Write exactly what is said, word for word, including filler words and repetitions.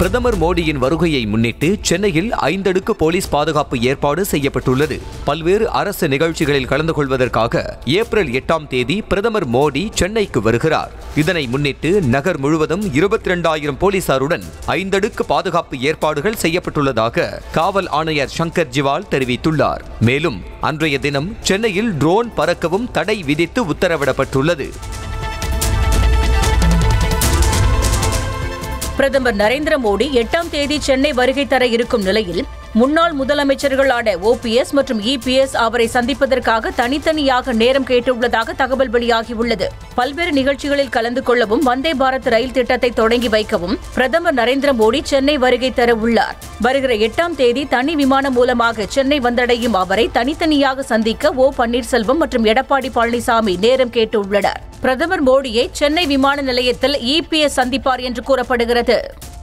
பிரதமர் மோடியின் வருகையை முன்னிட்டு சென்னையில் ஐந்தடுக்கு போலீஸ் பாதுகாப்பு ஏற்பாடு செய்யப்பட்டுள்ளது. பல்வேறு அரசு நிகழ்ச்சிகளில் கலந்து கொள்வதற்காக ஏப்ரல் எட்டாம் தேதி பிரதமர் மோடி சென்னைக்கு வருகிறார். இதனை முன்னிட்டு நகர் முழுவதும் இருபத்தி இரண்டாயிரம் போலீசாருடன் ஐந்தடுக்கு பாதுகாப்பு ஏற்பாடுகள் செய்யப்பட்டுள்ளதாக காவல் ஆணையர் சங்கர் ஜிவால் தெரிவித்துள்ளார். மேலும் அன்றைய தினம் சென்னையில் ட்ரோன் பறக்கவும் தடை விதித்து உத்தரவிடப்பட்டுள்ளது. பிரதமர் நரேந்திர மோடி எட்டாம் தேதி சென்னை வருகை தர இருக்கும் நிலையில் முன்னாள் முதலமைச்சர்களான ஓ பி எஸ் மற்றும் இ பி எஸ் அவரை சந்திப்பதற்காக தனித்தனியாக நேரம் கேட்டுள்ளதாக தகவல் வெளியாகியுள்ளது. பல்வேறு நிகழ்ச்சிகளில் கலந்து கொள்ளவும் வந்தே பாரத் ரயில் திட்டத்தை தொடங்கி வைக்கவும் பிரதமர் நரேந்திர மோடி சென்னை வருகை தர உள்ளார். வருகிற எட்டாம் தேதி தனி விமானம் மூலமாக சென்னை வந்தடையும் அவரை தனித்தனியாக சந்திக்க ஓ பன்னீர்செல்வம் மற்றும் எடப்பாடி பழனிசாமி நேரம் கேட்டுள்ளனர். பிரதமர் மோடியை சென்னை விமான நிலையத்தில் இ பி எஸ் சந்திப்பார் என்று கூறப்படுகிறது.